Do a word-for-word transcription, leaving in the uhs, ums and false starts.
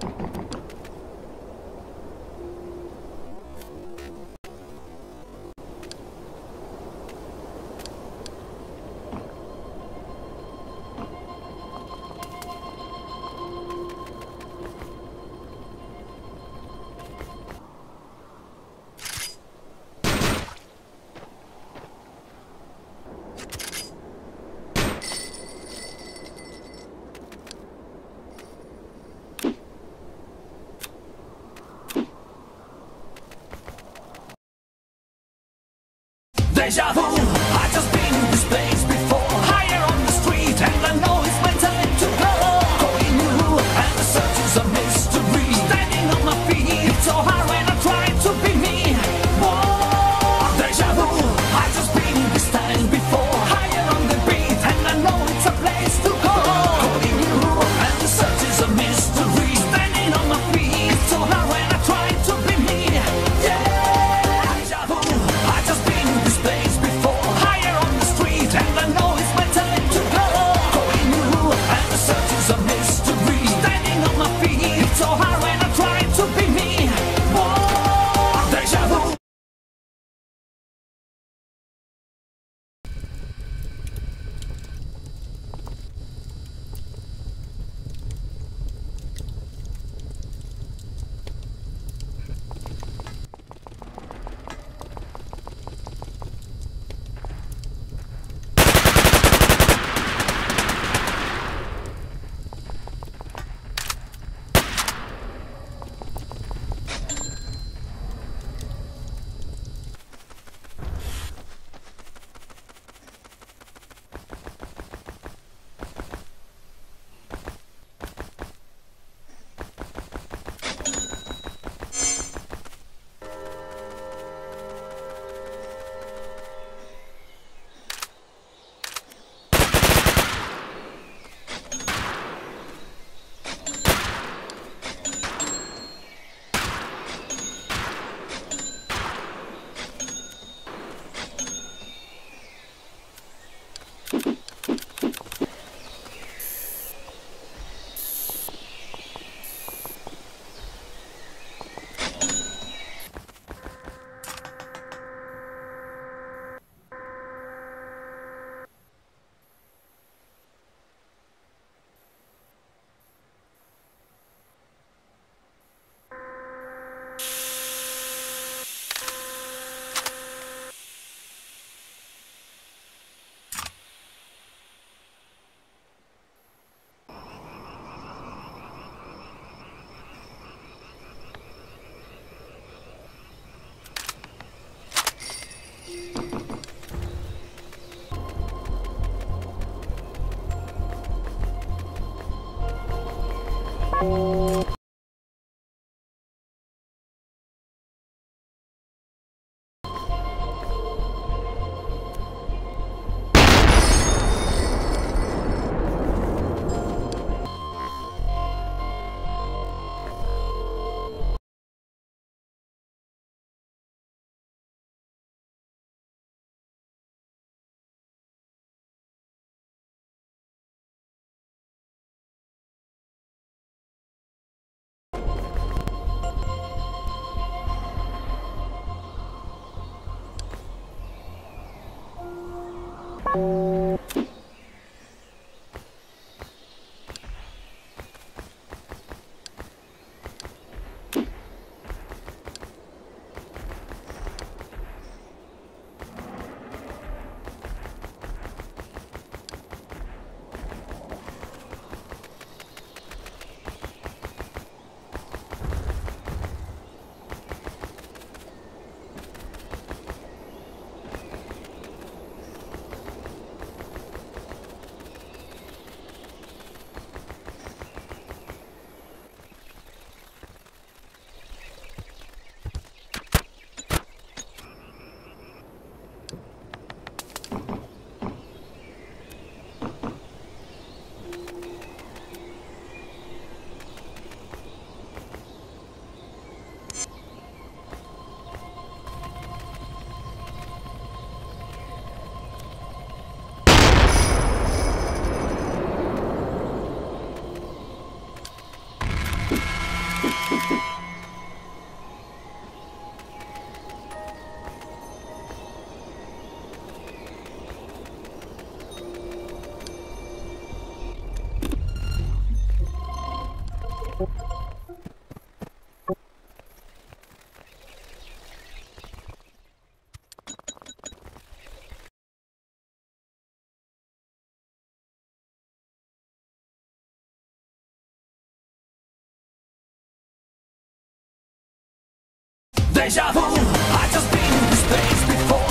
Deja vu, I just been in this place before. Higher on the street, and I know it's my time to go. Going new, and the search is a mystery. Standing on my feet, it's so hard when I try to be me. Whoa, deja vu, I just been in this time before. Higher on the beat, and I know it's a place to go. Going new, and the search is a mystery. Standing on my feet, it's so hard when I try to be me. Yeah, deja vu, I just been in this place before. Higher on the street, and I know it's my time to go. Going new, and the search is a mystery. Standing on my feet, it's so hard when I try to be me. Whoa, deja vu. Deja vu, I just been in this place before.